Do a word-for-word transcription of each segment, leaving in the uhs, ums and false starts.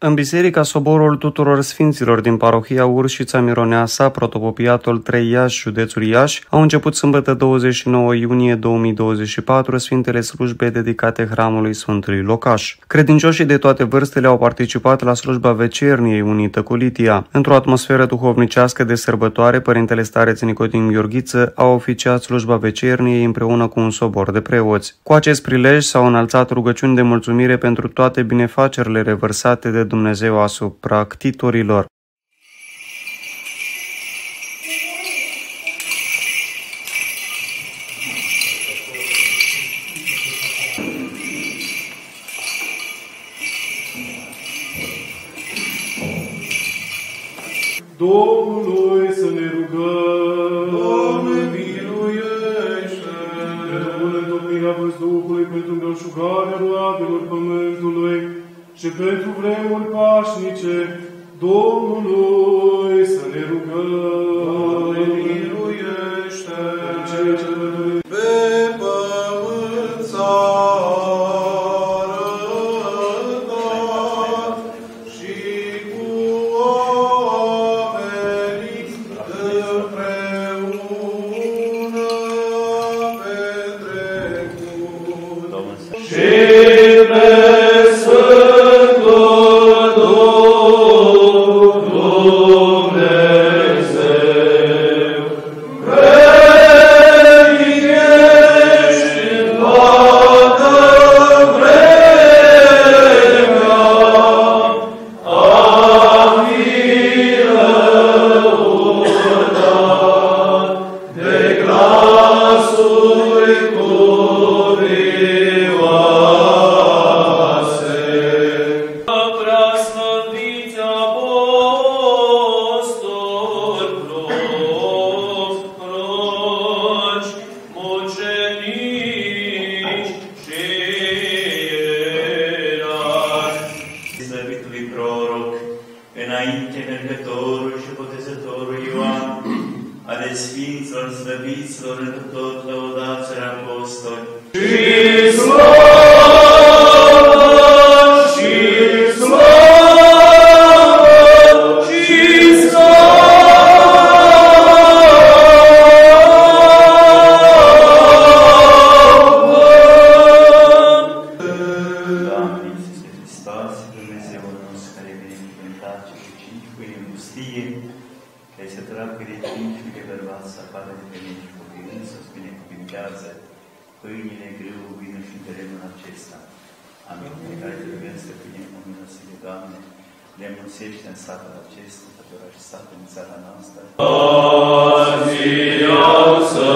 În Biserica Soborul Tuturor Sfinților din parohia Urșița Mironeasa, protopopiatul trei Iași, județul Iași, au început sâmbătă douăzeci și nouă iunie două mii douăzeci și patru Sfintele slujbe dedicate hramului Sfântului Locaș. Credincioșii de toate vârstele au participat la slujba vecerniei unită cu litia. Într-o atmosferă duhovnicească de sărbătoare, Părintele Stareț Nicodim Gheorghiță a oficiat slujba vecerniei împreună cu un sobor de preoți. Cu acest prilej s-au înălțat rugăciuni de mulțumire pentru toate binefacerile revărsate de Dumnezeu asupra ctitorilor. Domnului să ne rugăm. Doamne, miluiește! Pentru întocmirea văzduhului, pentru îmbelșugarea roadelor pământului și pentru vremuri pașnice, Domnului să ne rugăm. Doamne, miluiește! Pentru cei ce pădurește pe pământ s-a arătat și cu oamenii împreună petrecut. Și pe înainte mergătorul și botezătorul Ioan, ale Sfinților, slăviților, întru tot lăudați-l apostoli. Și slavă, și slavă, și Doamne Iisuse Hristos, Dumnezeul nostru care binecuvântat și cu cinci pâini în pustie, care se trag cu de cinci de bărbați să apară de pe mine și copilând să-ți binecuvintează pâinile, grâu, vină și terenul acesta. Amin. Pe care te rugăm, Stăpâne, în milosire, Doamne, le mulțește în satul acesta, fătura și satul în țara noastră. Azi iau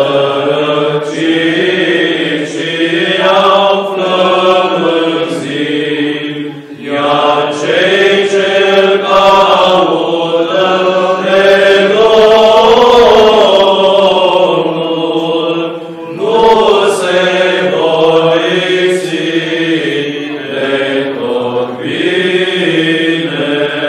sărăcii și iau flămânzii, iar cei ce-L caută pe Domnul nu se vor lipsi de tot binele.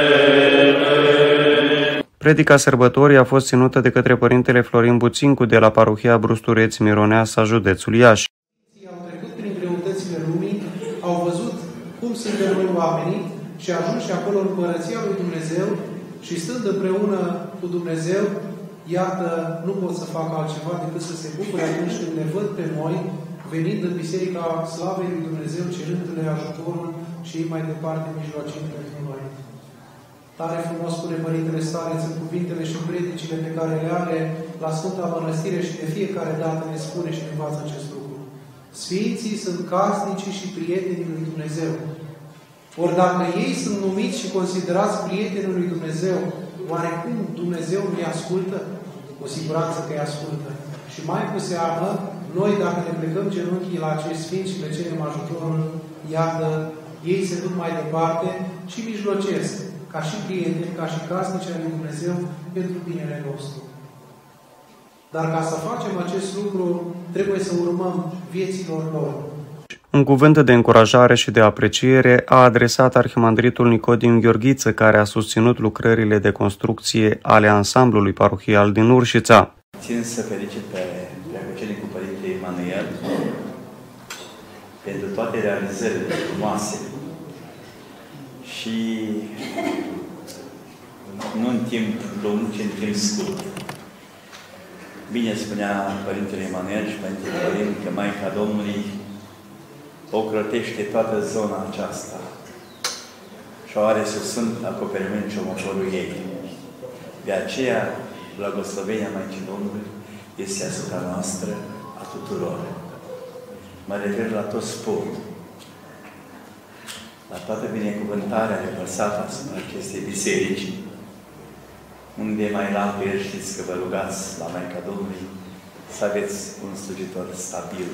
Predica sărbătorii a fost ținută de către Părintele Florin Buțincu de la parohia Brustureț Mironeasa, județul Iași. Au trecut prin greutățile lumii, au văzut cum suntem noi oamenii și ajunși acolo în Împărăția lui Dumnezeu și stând împreună cu Dumnezeu, iată, nu pot să fac altceva decât să se bucure atunci când ne văd pe noi, venind în Biserica Slavei lui Dumnezeu, cerându-le ajutorul și mai departe mijlocind pentru noi. Tare frumos spune Părintele Stareț în cuvintele și predicile pe care le are la Sfânta Mănăstire și de fiecare dată ne spune și ne învață acest lucru. Sfinții sunt casnicii și prietenii lui Dumnezeu. Ori dacă ei sunt numiți și considerați prietenii lui Dumnezeu, oare cum Dumnezeu nu-i ascultă? Cu siguranță că îi ascultă. Și mai cu seamă, noi dacă ne plecăm genunchii la acești sfinți și le cerem ajutorul, iată, ei se duc mai departe și mijlocesc, ca și prieteni, ca și casnici ai lui Dumnezeu, pentru binele nostru. Dar ca să facem acest lucru, trebuie să urmăm vieților lor. Un cuvânt de încurajare și de apreciere a adresat arhimandritul Nicodim Gheorghiță, care a susținut lucrările de construcție ale ansamblului parohial din Urșița. Țin să felicit pe preacucenicul Părinte Emanuel pentru toate realizările frumoase și nu în timp lung, ci în timp scurt. Bine spunea Părintele Emanuel și Părintele Florin că Maica Domnului ocrotește toată zona aceasta și o are sub sfânt acoperiment și omoforul ei. De aceea, blagoslovenia Maicii Domnului este asupra noastră a tuturor. Mă refer la toți sporul, la toată binecuvântarea revărsată asupra acestei biserici, unde mai la el știți că vă rugați la Maica Domnului să aveți un slujitor stabil,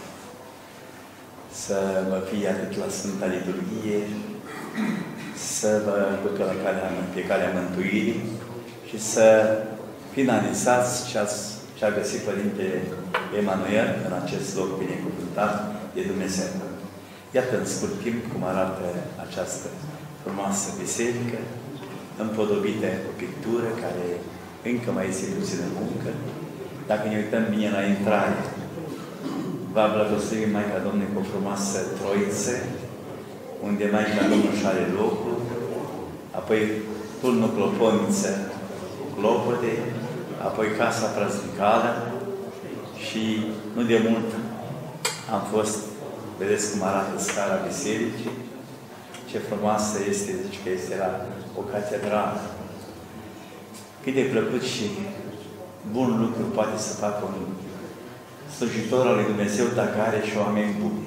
să vă fie atât la Sfânta Liturghie, să vă ducă la calea, pe calea mântuirii și să finalizați ce, ați, ce a găsit Părinte Emanuel în acest loc binecuvântat de Dumnezeu. Iată în scurt timp cum arată această frumoasă biserică, împodobită cu pictură, care încă mai este puțin în muncă. Dacă ne uităm bine la intrare, va blagoslovi Maica Domnului cu o frumoasă troiță, unde Maica Domnului își are locul, apoi turnul cloponiță cu clopote, apoi casa praznicală și nu de mult am fost, vedeți cum arată scara bisericii, ce frumoasă este, zici că este la o catedrală. Cât de plăcut și bun lucru poate să facă un slujitor al lui Dumnezeu dacă are și oameni buni.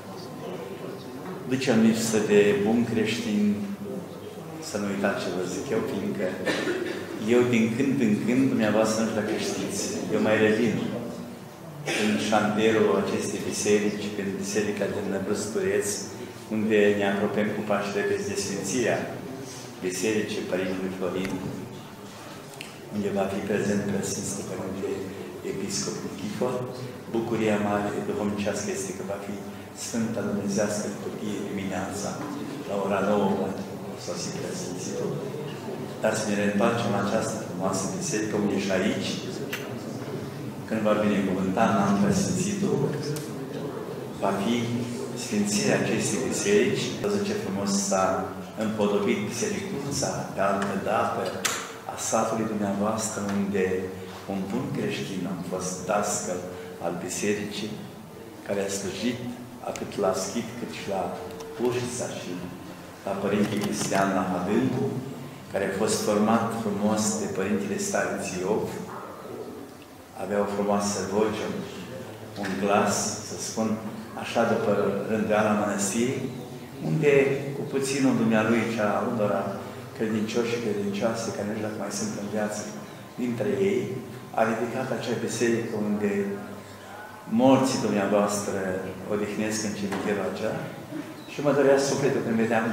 Duce în lipsă de bun creștin, să nu uitați ce vă zic eu, fiindcă eu din când în când, dumneavoastră nu știu dacă știți, eu mai revin în șantierul acestei biserici, în biserica din Brăstureț, unde ne apropiem cu pași repezi de Sfințirea Bisericii Părintelui Florin, unde va fi prezent Preasfințitul Părinte Episcop Nichifor. Bucuria mare duhovnicească este că va fi Sfânta Dumnezească Liturghie dimineața, la ora nouă, sosi Preasfințitul. Dar să ne reîntoarcem la această frumoasă biserică, unde și aici, când va binecuvânta în anul Preasfințitul, va fi Sfințirea acestei biserici. Văzut ce frumos s-a împodobit bisericuța de altă dată a satului dumneavoastră, unde un bun creștin am fost dascăl al bisericii, care a slujit atât la Schid, cât și la Ușița și la Părinte Cristian la Adâncu, care a fost format frumos de Părintele Stareț Iov, avea o frumoasă voce, un glas, să spun, așa după rânduiala mănăstirii, unde cu puținul dumnealui și a unora credincioși și credincioase, care nu știu dacă mai sunt în viață dintre ei, a ridicat acea biserică unde morții dumneavoastră odihnesc în cimitirul acela și mă dorea sufletul când vedeam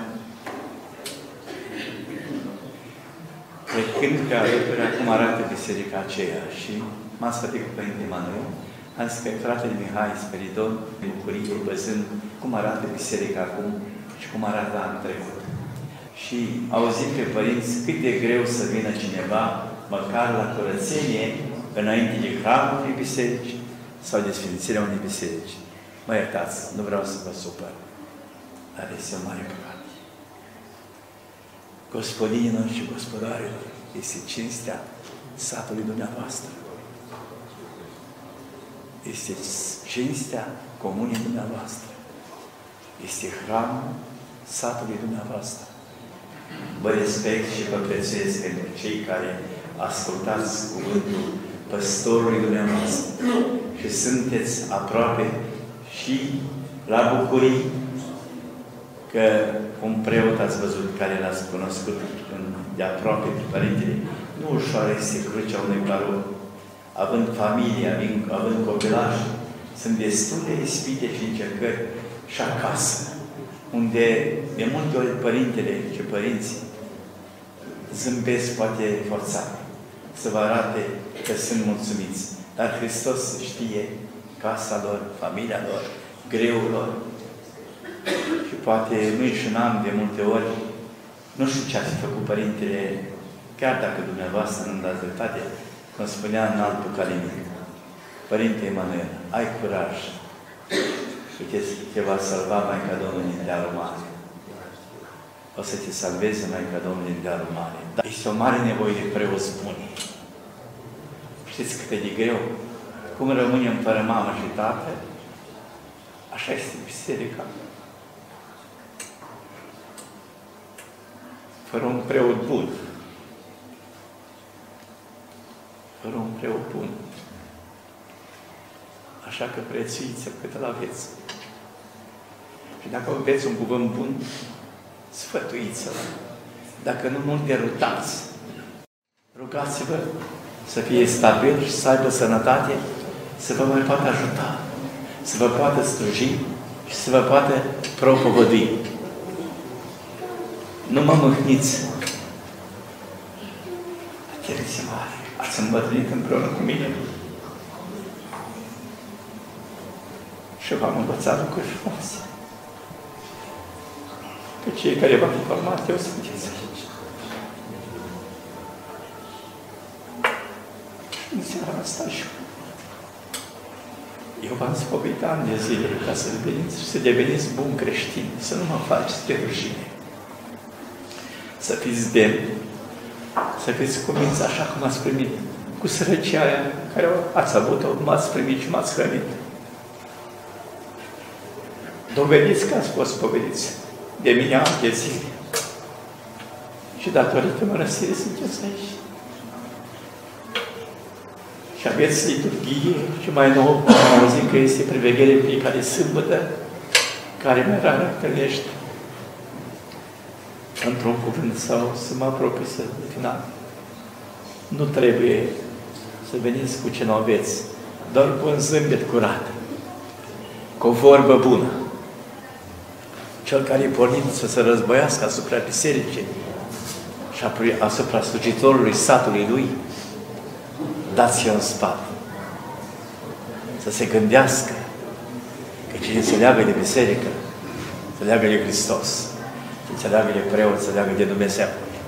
trecând pe alături acum arată biserica aceea și m-am sfătit cu Părinte Emanuel. Am zis că fratele Mihai Speridon, în bucurie, văzând cum arată biserica acum și cum arată anul trecut. Și auzim pe părinți cât de greu să vină cineva, măcar la curățenie, înainte de hramul unei biserici sau de sfințirea unei biserici. Mă iertați, nu vreau să vă supăr, dar este un mare păcat. Gospodinilor și gospodarilor, este cinstea satului dumneavoastră. Este cinstea comunii dumneavoastră. Este hramul satului dumneavoastră. Vă respect și vă prețuiesc pentru cei care ascultați cuvântul păstorului dumneavoastră și sunteți aproape și la bucurii că un preot ați văzut care l-ați cunoscut de aproape pe Părintele. Nu ușoară este crucea unui barou. Având familie, având, având copilaș, sunt destule ispite și încercări și acasă, unde de multe ori Părintele și părinții zâmbesc poate forțat, să vă arate că sunt mulțumiți. Dar Hristos știe casa lor, familia lor, greul lor. Și poate nu-i și n-am de multe ori, nu știu ce ați făcut Părintele, chiar dacă dumneavoastră nu-mi dați dreptate, cum spunea în altul Calinic, Părinte Emanuel, ai curaj, uite, te va salva Maica Domnului de alumare. o să te salveze Maica Domnului de darul mare. Dar este o mare nevoie de preoți buni. Știți cât e de greu? Cum rămânem fără mamă și tată, așa este biserica. Fără un preot bun. Fără un preot bun. Așa că prețuiți-l cât îl aveți. Și dacă aveți un cuvânt bun, sfătuiți-l. Dacă nu, nu-l derutați. Rugați-vă să fie stabil și să aibă sănătate, să vă mai poată ajuta, să vă poată sluji și să vă poată propovădui. Nu mă mâhniți. Atenție mare, ați îmbătrânit împreună cu mine. Și v-am învățat lucruri frumoase. Că cei care v-am informat, eu sunteți aici. Și în seara asta și eu v-am spovedit ani de zile ca să veniți și să deveniți buni creștini, să nu mă faceți de rușine. Să fiți demni, să fiți cuminți așa cum ați primit, cu sărăcia aia care ați avut-o, m-ați primit și m-ați hrănit. Dovediți că ați fost povediți de mine ani de zile. Și datorită mărăsirii sunteți aici. Și aveți liturghie și mai nou auzim că este priveghere în fiecare sâmbătă, care mai rar întâlnești într-un cuvânt sau să mă apropii să final. Nu trebuie să veniți cu ce nu aveți, doar cu un zâmbet curat, cu o vorbă bună. Cel care e pornit să se războiască asupra bisericii și asupra slujitorului satului lui, dați-i în spate. Să se gândească că cine se leagă de biserică, se leagă de Hristos. Cine se leagă de preot, se leagă de Dumnezeu.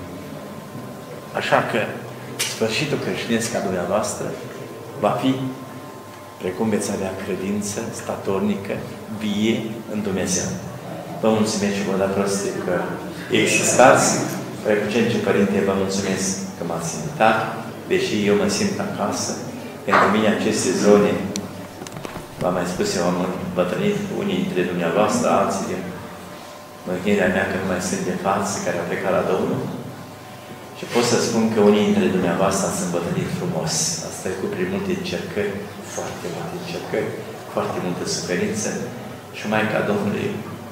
Așa că sfârșitul creștinesc a dumneavoastră va fi precum veți avea credință statornică, vie în Dumnezeu. Vă mulțumesc și vă dau proste că existați. Precucenci Părinte, vă mulțumesc că m-ați invitat, deși eu mă simt acasă. Pentru mine aceste zone, v-am mai spus, eu am îmbătrânit unii dintre dumneavoastră, alții din mânghirea mea că nu mai sunt de față, care au plecat la Domnul. Și pot să spun că unii dintre dumneavoastră ați îmbătrânit frumos. Ați trecut prin multe încercări, foarte multe încercări, foarte multă suferință. Și Maica Domnului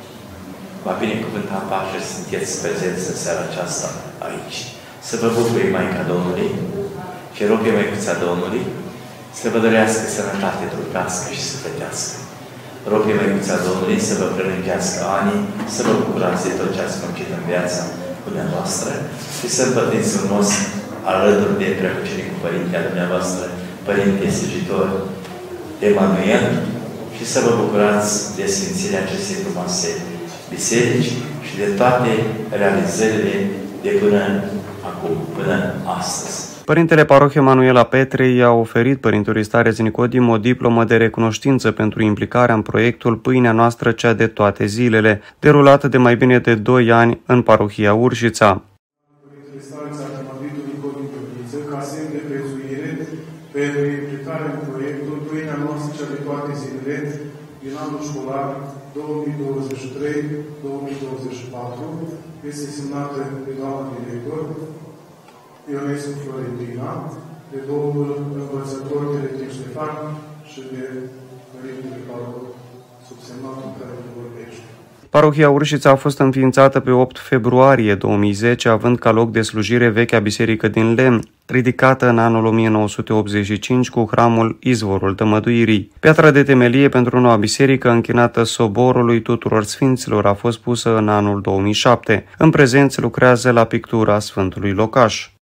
va binecuvânta pașă și sunteți prezenți în seara aceasta aici. Să vă bucuri Maica Domnului și rog pe Măicuța Domnului să vă dorească sănătate trupească și sufletească. Rog pe Măicuța Domnului să vă prelungească anii, să vă bucurați de tot ce ați muncit în viața dumneavoastră și să împătriți frumos alături de Preacucenicul Părinte al dumneavoastră, Părinte Slujitor Emanuel, și să vă bucurați de sfințirea acestei frumoase biserici și de toate realizările de până acum, până astăzi. Părintele Parohiei Emanuela Petrei i-a oferit părintului stareț Nicodim o diplomă de recunoștință pentru implicarea în proiectul Pâinea noastră cea de toate zilele, derulată de mai bine de doi ani în parohia Urșița. Părintele stareț Arhimandritul Nicodim Pătriță, ca semn de prețuire pentru implicarea în proiectul Pâinea noastră cea de toate zilele din anul școlar două mii douăzeci și trei două mii douăzeci și patru, este semnată de doamna director Ionescu Florentina, de domnul învățător Teretin Ștefan și de Părintele Paul, subsemnatul care vorbește. Parohia Urșița a fost înființată pe opt februarie două mii zece, având ca loc de slujire vechea biserică din lemn, ridicată în anul o mie nouă sute optzeci și cinci cu hramul Izvorul Tămăduirii. Piatra de temelie pentru noua biserică, închinată soborului tuturor sfinților, a fost pusă în anul două mii șapte. În prezent lucrează la pictura Sfântului Locaș.